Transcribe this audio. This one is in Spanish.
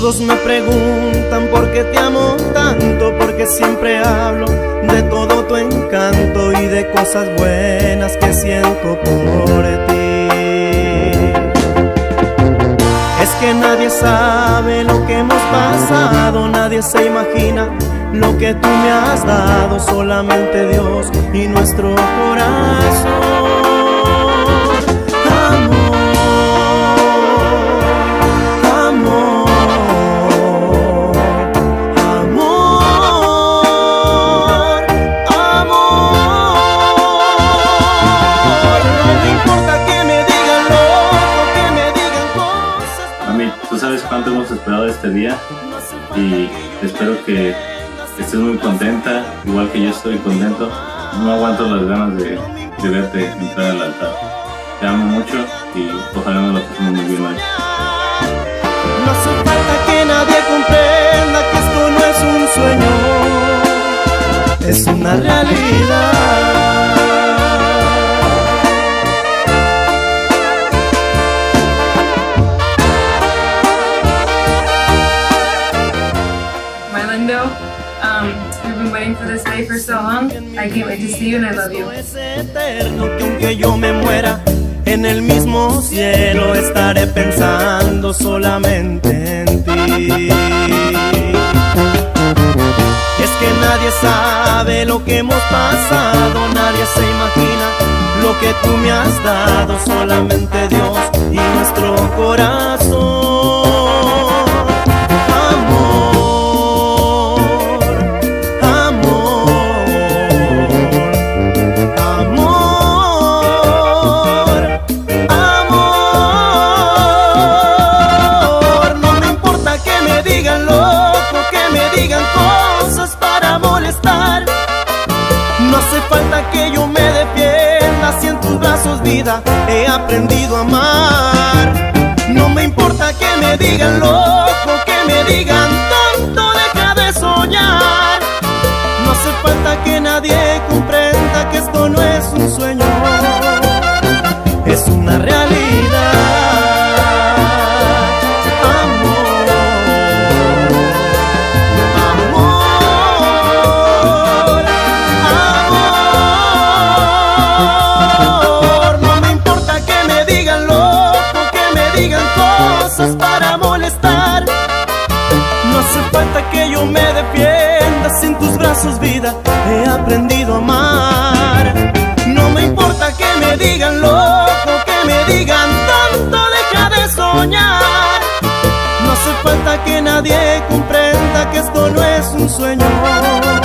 Todos me preguntan por qué te amo tanto, porque siempre hablo de todo tu encanto y de cosas buenas que siento por ti. Es que nadie sabe lo que hemos pasado, nadie se imagina lo que tú me has dado, solamente Dios y nuestro corazón. Tú sabes cuánto hemos esperado este día y espero que estés muy contenta, igual que yo estoy contento. No aguanto las ganas de verte entrar al altar. Te amo mucho y ojalá nos la pasemos muy bien hoy. No hace falta que nadie comprenda que esto no es un sueño, es una realidad. We've been waiting for this day for so long. I can't wait to see you and I love you. Es eterno, que aunque yo me muera, en el mismo cielo estaré pensando solamente en ti. Es que nadie sabe lo que hemos pasado, nadie se imagina lo que tú me has dado, solamente Dios y nuestro corazón. No hace falta que yo me defienda, si en tus brazos, vida, he aprendido a amar. No me importa que me digan loco, que me digan tonto, deja de soñar. No hace falta que nadie comprenda que esto no es un sueño, es una realidad. Para molestar, no hace falta que yo me defienda, sin tus brazos, vida, he aprendido a amar. No me importa que me digan loco, que me digan tonto, deja de soñar. No hace falta que nadie comprenda que esto no es un sueño,